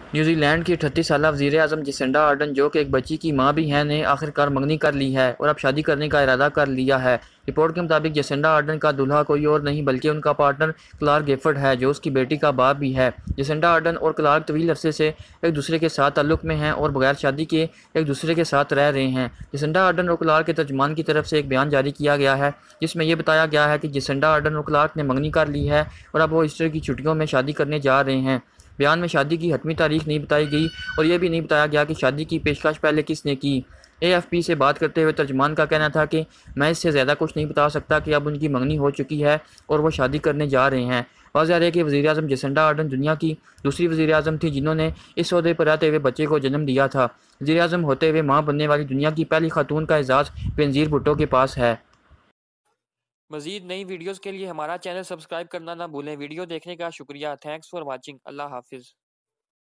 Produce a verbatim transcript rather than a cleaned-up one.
New Zealand की अठतीस साला वज़ीर-ए-आज़म जसिंडा आर्डर्न, जो कि एक बच्ची की मां भी हैं, ने आखिरकार मंगनी कर ली है और अब शादी करने का इरादा कर लिया है। रिपोर्ट के मुताबिक जसिंडा आर्डर्न का दूल्हा कोई और नहीं बल्कि उनका पार्टनर क्लार्क गिफर्ड है, जो उसकी बेटी का बाप भी है। जसिंडा आर्डर्न और क्लार्क तवील अरसे से एक दूसरे के साथ ताल्लुक में हैं और बगैर शादी के एक दूसरे के साथ रह रहे हैं। जसिंडा आर्डर्न और क्लार्क के तर्जुमान की तरफ से एक बयान जारी किया गया है, जिसमें यह बताया गया है कि जसिंडा आर्डर्न और क्लार्क ने मंगनी कर ली है और अब वो ईस्टर की छुट्टियों में शादी करने जा रहे हैं। बयान में शादी की हतमी तारीख नहीं बताई गई और यह भी नहीं बताया गया कि शादी की पेशकश पहले किसने की। एएफपी से बात करते हुए तर्जुमान का कहना था कि मैं इससे ज़्यादा कुछ नहीं बता सकता कि अब उनकी मंगनी हो चुकी है और वो शादी करने जा रहे हैं। वाज़ेह है कि वज़ीर-ए-आज़म जसिंडा आर्डर्न दुनिया की दूसरी वज़ीर-ए-आज़म थी जिन्होंने इस ओहदे पर आते हुए बच्चे को जन्म दिया था। वज़ीर-ए-आज़म होते हुए मां बनने वाली दुनिया की पहली खातून का एजाज़ बेनज़ीर भुट्टो के पास है। मज़ीद नई वीडियोज़ के लिए हमारा चैनल सब्सक्राइब करना ना भूलें। वीडियो देखने का शुक्रिया। Thanks for watching. अल्लाह हाफ़िज़।